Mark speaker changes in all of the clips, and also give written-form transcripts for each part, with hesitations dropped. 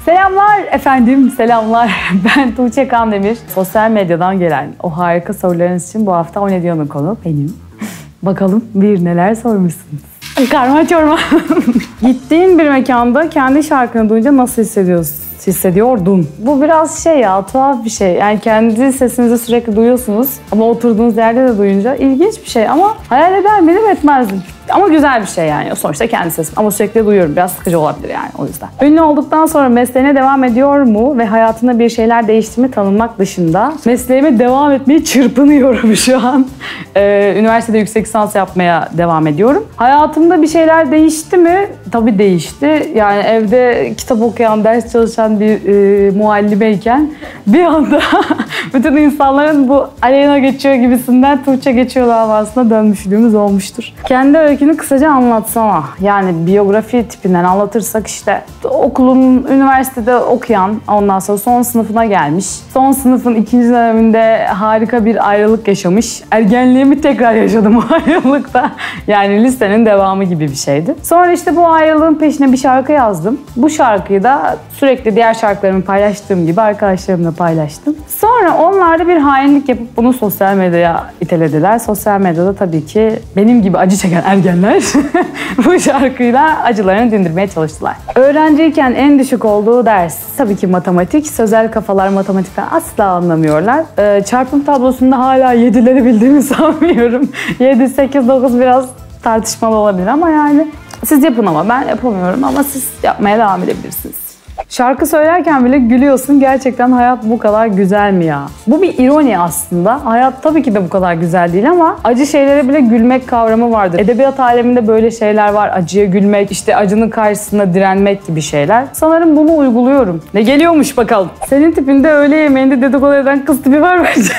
Speaker 1: Selamlar efendim, selamlar. Ben Tuğçe Kandemir. Sosyal medyadan gelen o harika sorularınız için bu hafta O Ne Diyor'un konu benim. Bakalım bir neler sormuşsunuz. Karma çorma. Gittiğin bir mekanda kendi şarkını duyunca nasıl hissediyordun? Bu biraz tuhaf bir şey. Yani kendi sesinizi sürekli duyuyorsunuz ama oturduğunuz yerde de duyunca ilginç bir şey ama hayal eder miydim, etmezdim. Ama güzel bir şey yani. Sonuçta kendi sesim. Ama sürekli duyuyorum. Biraz sıkıcı olabilir yani o yüzden. Ünlü olduktan sonra mesleğine devam ediyor mu ve hayatında bir şeyler değişti mi tanınmak dışında mesleğime devam etmeyi çırpınıyorum şu an. Üniversitede yüksek lisans yapmaya devam ediyorum. Hayatımda bir şeyler değişti mi? Tabii değişti. Yani evde kitap okuyan, ders çalışan bir muallimeyken bir anda bütün insanların bu Aleyna geçiyor gibisinden Tuğçe geçiyor davasına dönmüşlüğümüz olmuştur. Kendi öykünü kısaca anlatsana. Yani biyografi tipinden anlatırsak işte üniversitede okuyan, ondan sonra son sınıfına gelmiş. Son sınıfın 2. döneminde harika bir ayrılık yaşamış. Ergenliğimi tekrar yaşadım o ayrılıkta. Yani lisenin devamı gibi bir şeydi. Sonra işte bu ayrılığın peşine bir şarkı yazdım. Bu şarkıyı da sürekli diğer şarkılarımı paylaştığım gibi arkadaşlarımla paylaştım. Sonra onlar da bir hainlik yapıp bunu sosyal medyaya itelediler. Sosyal medyada tabii ki benim gibi acı çeken ergenler bu şarkıyla acılarını dindirmeye çalıştılar. Öğrenciyken en düşük olduğu ders tabii ki matematik. Sözel kafalar matematikten asla anlamıyorlar. Çarpım tablosunda hala 7'leri bildiğimi sanmıyorum. 7, 8, 9 biraz tartışmalı olabilir ama yani siz yapın ama ben yapamıyorum ama siz yapmaya devam edebilirsiniz. Şarkı söylerken bile gülüyorsun. Gerçekten hayat bu kadar güzel mi ya? Bu bir ironi aslında. Hayat tabii ki de bu kadar güzel değil ama acı şeylere bile gülmek kavramı vardır. Edebiyat aleminde böyle şeyler var. Acıya gülmek, işte acının karşısında direnmek gibi şeyler. Sanırım bunu uyguluyorum. Ne geliyormuş bakalım. Senin tipinde öğle yemeğinde dedikodu eden kız tipi var bence.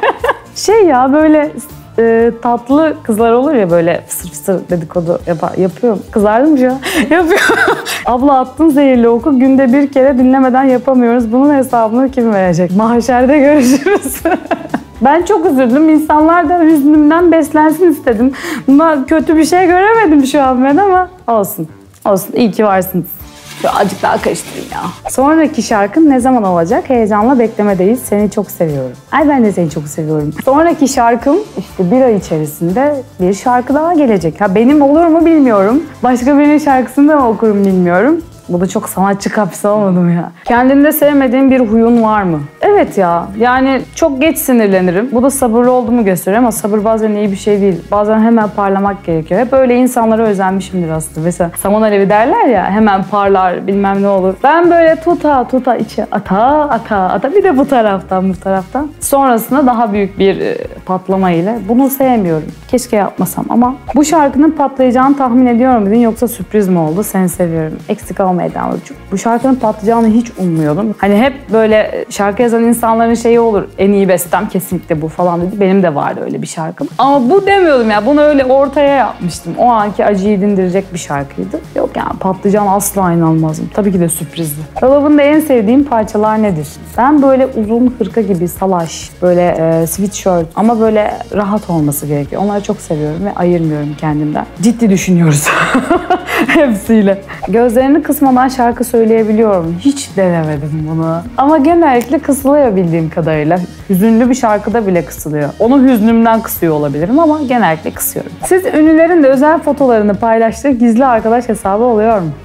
Speaker 1: Böyle tatlı kızlar olur ya böyle fısır fısır dedikodu yapıyor. Kızardım mı ya? Yapıyor. Abla attın zehirli oku, günde bir kere dinlemeden yapamıyoruz. Bunun hesabını kim verecek? Mahşerde görüşürüz. Ben çok üzüldüm. İnsanlar da hüznümden beslensin istedim. Buna kötü bir şey göremedim şu an ben ama olsun. Olsun. İyi ki varsınız. Azıcık daha karıştırayım ya. Sonraki şarkın ne zaman olacak? Heyecanla beklemedeyiz. Seni çok seviyorum. Ay ben de seni çok seviyorum. Sonraki şarkım işte bir ay içerisinde bir şarkı daha gelecek. Benim olur mu bilmiyorum. Başka birinin şarkısını da mı okurum bilmiyorum. Bu da çok sanatçı kapısı olmadım ya. Kendinde sevmediğin bir huyun var mı? Evet ya. Yani çok geç sinirlenirim. Bu da sabırlı olduğumu gösteriyor ama sabır bazen iyi bir şey değil. Bazen hemen parlamak gerekiyor. Hep öyle insanlara özenmişimdir aslında. Mesela Saman Alevi derler ya, hemen parlar bilmem ne olur. Ben böyle tuta içe ata bir de bu taraftan. Sonrasında daha büyük bir patlama ile bunu sevmiyorum. Keşke yapmasam ama bu şarkının patlayacağını tahmin ediyor muydun yoksa sürpriz mi oldu? Seni seviyorum. Eksik olmayı devam ediyorum. Bu şarkının patlayacağını hiç ummuyordum. Hep böyle şarkı yazan insanların şeyi olur. En iyi bestem kesinlikle bu falan dedi. Benim de vardı öyle bir şarkım. Ama bu demiyordum ya. Bunu öyle ortaya yapmıştım. O anki acıyı dindirecek bir şarkıydı. Yok yani patlayacağını asla inanmazdım. Tabii ki de sürprizdi. Dolabında en sevdiğim parçalar nedir? Ben böyle uzun hırka gibi salaş, böyle sweatshirt ama böyle rahat olması gerekiyor. Onları çok seviyorum ve ayırmıyorum kendimden. Ciddi düşünüyoruz. Hepsiyle. Gözlerini kısmadan şarkı söyleyebiliyorum. Hiç denemedim bunu. Ama genellikle kısılıyor bildiğim kadarıyla. Hüzünlü bir şarkıda bile kısılıyor. Onu hüznümden kısıyor olabilirim ama genellikle kısıyorum. Siz ünlülerin de özel fotolarını paylaştığı gizli arkadaş hesabı oluyor mu?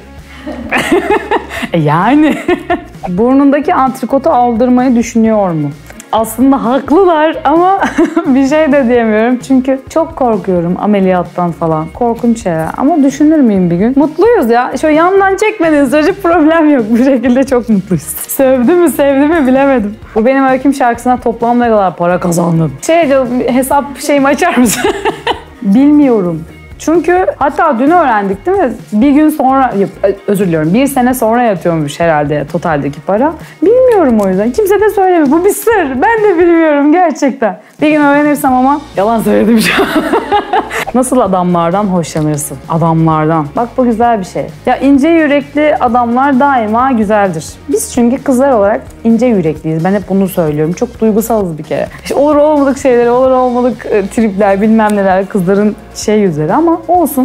Speaker 1: Yani. Burnundaki antrikotu aldırmayı düşünüyor mu? Aslında haklılar ama bir şey de diyemiyorum. Çünkü çok korkuyorum ameliyattan falan. Korkunç şey ya. Ama düşünür müyüm bir gün? Mutluyuz ya. Şöyle yandan çekmediğiniz sürece problem yok. Bu şekilde çok mutluyuz. Sevdi mi sevdi mi bilemedim. Bu benim öyküm şarkısına toplam ne kadar para kazandım? Hesap şeyimi açar mısın? Bilmiyorum. Çünkü hatta dün öğrendik değil mi? Bir gün sonra, özür diliyorum, bir sene sonra yatıyormuş herhalde totaldeki para. Bilmiyorum o yüzden. Kimse de söylemiyor. Bu bir sır. Ben de bilmiyorum gerçekten. Bir gün öğrenirsem ama yalan söyledim şu an. Nasıl adamlardan hoşlanırsın? Adamlardan. Bak bu güzel bir şey. Ya ince yürekli adamlar daima güzeldir. Biz çünkü kızlar olarak ince yürekliyiz. Ben hep bunu söylüyorum. Çok duygusalız bir kere. İşte olur olmadık şeyleri, olur olmadık tripler, bilmem neler kızların üzeri ama olsun.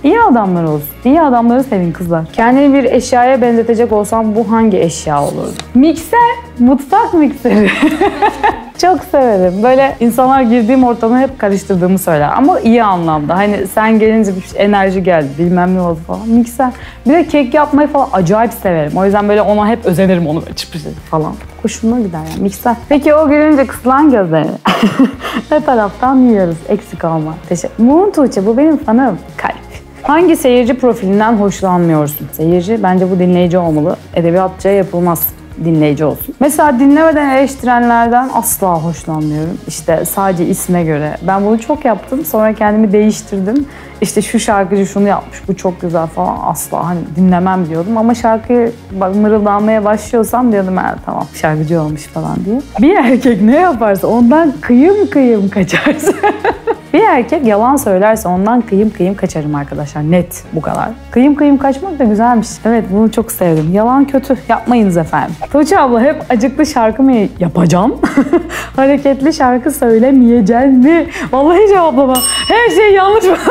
Speaker 1: İyi adamlar olsun. İyi adamları sevin kızlar. Kendini bir eşyaya benzetecek olsam bu hangi eşya olurdu? Mikser, mutfak mikseri. Çok severim. Böyle insanlar girdiğim ortamı hep karıştırdığımı söyler. Ama iyi anlamda. Hani sen gelince bir enerji geldi, bilmem ne oldu falan. Mikser. Bir de kek yapmayı falan acayip severim. O yüzden böyle ona hep özenirim, onu böyle çıpır falan. Hoşuma gider yani mikser. Peki o gülünce kısılan gözleri. Her taraftan yiyoruz. Eksik olma. Teşekkür. Muğun Tuğçe, bu benim fanım. Kalp. Hangi seyirci profilinden hoşlanmıyorsun? Seyirci, bence bu dinleyici olmalı. Edebiyatçıya yapılmaz. Dinleyici olsun. Mesela dinlemeden eleştirenlerden asla hoşlanmıyorum. İşte sadece isme göre. Ben bunu çok yaptım. Sonra kendimi değiştirdim. İşte şu şarkıcı şunu yapmış, bu çok güzel falan. Asla hani dinlemem diyordum. Ama şarkıyı bak mırıldanmaya başlıyorsam diyordum tamam şarkıcı olmuş falan diye. Bir erkek ne yaparsa ondan kıyım kıyım kaçar. Bir erkek yalan söylerse ondan kıyım kıyım kaçarım arkadaşlar. Net bu kadar. Kıyım kıyım kaçmak da güzelmiş. Evet, bunu çok sevdim. Yalan kötü. Yapmayınız efendim. Tuğçe abla hep acıklı şarkı mı yapacağım? Hareketli şarkı söylemeyeceğim mi? Vallahi cevaplama. Her şey yanlış mı?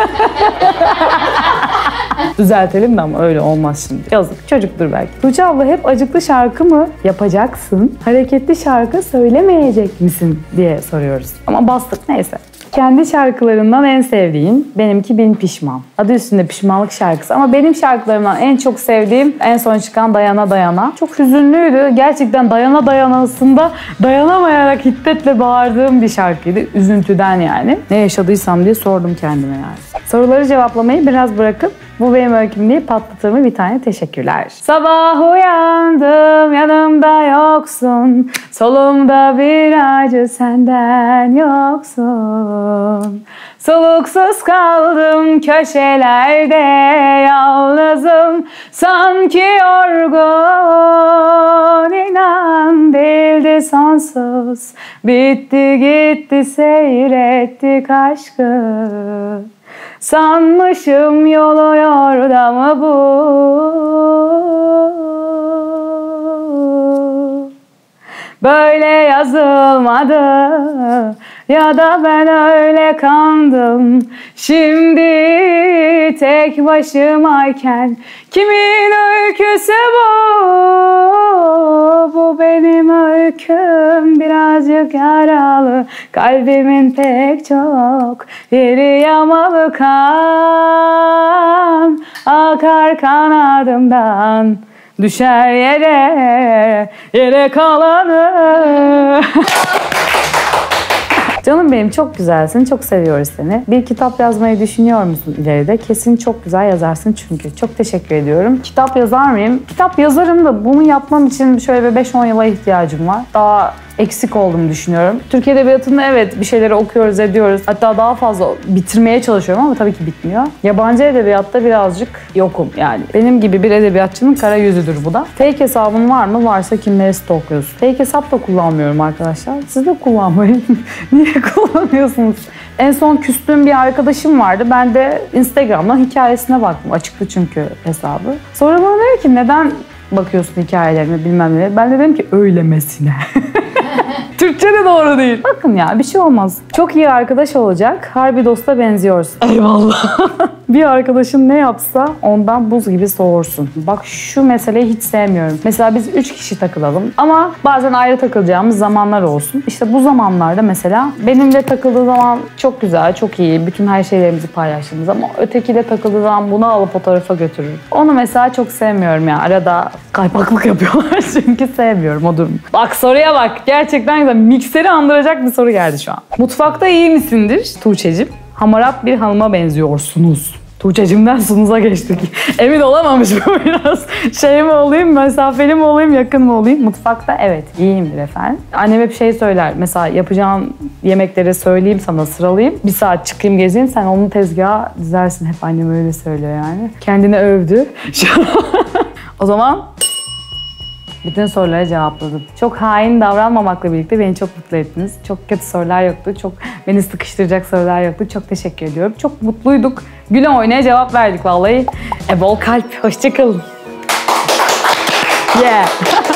Speaker 1: Düzeltelim de ama öyle olmaz şimdi. Yazık. Çocuktur belki. Tuğçe abla hep acıklı şarkı mı yapacaksın? Hareketli şarkı söylemeyecek misin diye soruyoruz. Ama bastık neyse. Kendi şarkılarından en sevdiğim benimki Bin Pişman. Adı üstünde pişmanlık şarkısı ama benim şarkılarımdan en çok sevdiğim en son çıkan Dayana Dayana. Çok hüzünlüydü. Gerçekten Dayana Dayana'sında dayanamayarak hiddetle bağırdığım bir şarkıydı. Üzüntüden yani. Ne yaşadıysam diye sordum kendime yani. Soruları cevaplamayı biraz bırakıp bu benim öyküm diye patlatırımı bir tane teşekkürler. Sabah uyandım yanımda yoksun. Solumda bir acı senden yoksun. Soluksuz kaldım köşelerde yalnızım. Sanki yorgun inan değildi sonsuz. Bitti gitti seyrettik aşkı. Sanmışım yolu yordamı bu. Böyle yazılmadı ya da ben öyle kandım. Şimdi tek başımayken kimin öyküsü bu? Bu benim öyküm, birazcık yaralı. Kalbimin pek çok yeri yamalı, kan akar kanadımdan. Düşer yere kalanı. Canım benim, çok güzelsin, çok seviyoruz seni. Bir kitap yazmayı düşünüyor musun ileride? Kesin çok güzel yazarsın çünkü. Çok teşekkür ediyorum. Kitap yazar mıyım? Kitap yazarım da bunu yapmam için şöyle bir 5-10 yıla ihtiyacım var. Daha eksik olduğumu düşünüyorum. Türk Edebiyatı'nda evet bir şeyleri okuyoruz, ediyoruz. Hatta daha fazla bitirmeye çalışıyorum ama tabii ki bitmiyor. Yabancı edebiyatta birazcık yokum yani. Benim gibi bir edebiyatçının kara yüzüdür bu da. Fake hesabın var mı? Varsa kimleri stalkluyorsun? Fake hesap da kullanmıyorum arkadaşlar. Siz de kullanmayın. Niye kullanıyorsunuz? En son küstüğüm bir arkadaşım vardı. Ben de Instagram'dan hikayesine baktım. Açıktı çünkü hesabı. Sonra bana dedi ki neden bakıyorsun hikayelerime bilmem ne. Ben de dedim ki öylemesine. Türkçe de doğru değil. Bakın ya, bir şey olmaz. Çok iyi arkadaş olacak. Harbi dosta benziyorsun. Eyvallah. Bir arkadaşın ne yapsa ondan buz gibi soğursun. Bak şu meseleyi hiç sevmiyorum. Mesela biz 3 kişi takılalım ama bazen ayrı takılacağımız zamanlar olsun. İşte bu zamanlarda mesela benimle takıldığı zaman çok güzel, çok iyi. Bütün her şeylerimizi paylaştığımız ama ötekiyle takıldığı zaman bunu alıp fotoğrafa götürür. Onu mesela çok sevmiyorum ya. Arada kaypaklık yapıyorlar çünkü sevmiyorum o durumu. Bak soruya bak. Gerçekten güzel. Mikseri andıracak bir soru geldi şu an. Mutfakta iyi misindir Tuğçe'cim? Hamarat bir hanıma benziyorsunuz. Tuğçe'cimden Sunuz'a geçtik. Emin olamamış bu biraz. Şey mi olayım, mesafeli mi olayım, yakın mı olayım? Mutfakta evet, iyiyimdir efendim. Annem hep şey söyler. Mesela yapacağın yemekleri söyleyeyim sana, sıralayayım. Bir saat çıkayım gezeyim, sen onun tezgaha dizersin. Hep annem öyle söylüyor yani. Kendini övdü. O zaman bütün soruları cevapladım. Çok hain davranmamakla birlikte beni çok mutlu ettiniz. Çok kötü sorular yoktu. Çok beni sıkıştıracak sorular yoktu. Çok teşekkür ediyorum. Çok mutluyduk. Güle oynaya cevap verdik vallahi. Bol kalp. Hoşça kalın. Yeah.